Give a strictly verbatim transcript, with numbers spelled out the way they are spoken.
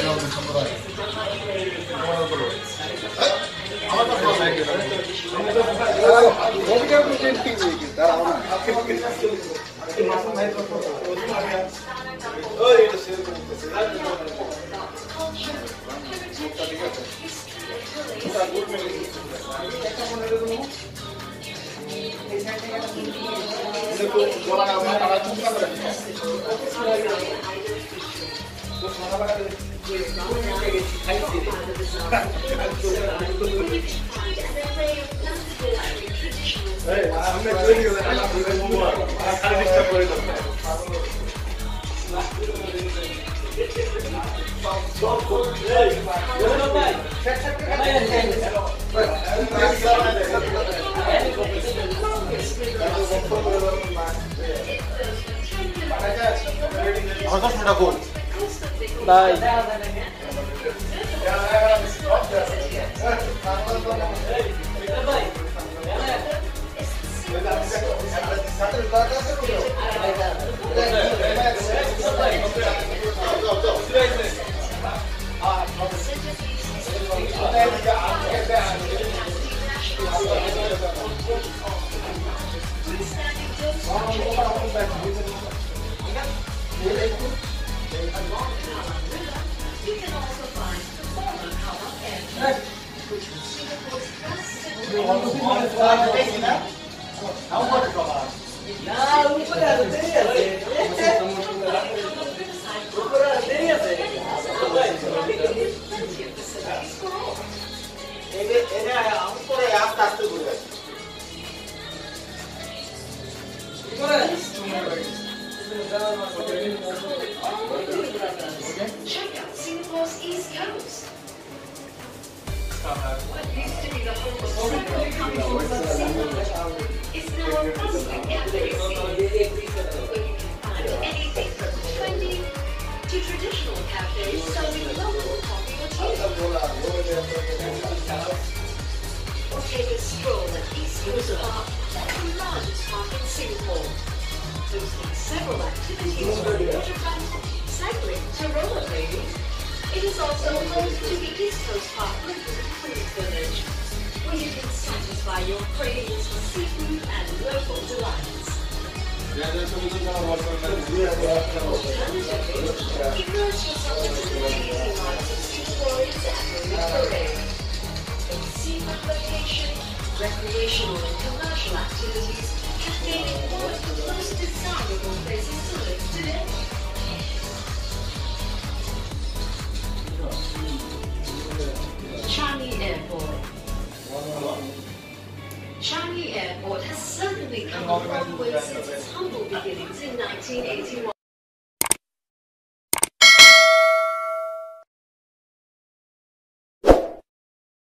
Bye. You can also find the former color airport, which was Singapore's first Check out Singapore's East Coast. What used to be the home of several countries of Singapore is now a bustling cafe scene, where you can find anything from trendy to traditional cafes serving local coffee or tea. Or take a stroll at East Coast Park, the largest park in Singapore, hosting several activities from waterfront, cycling to rollerblading. It is also home to the East Coast Park Liquid Food Village, where you can satisfy your cravings for seafood and local delights. Alternatively, immerse yourself into the lazy lives of Singaporeans at Marina Parade. A seafood location, recreational and commercial activities have made it one of the most desirable places to live today. Changi Airport. Changi Airport has certainly come a long way since its humble beginnings in nineteen eighty-one.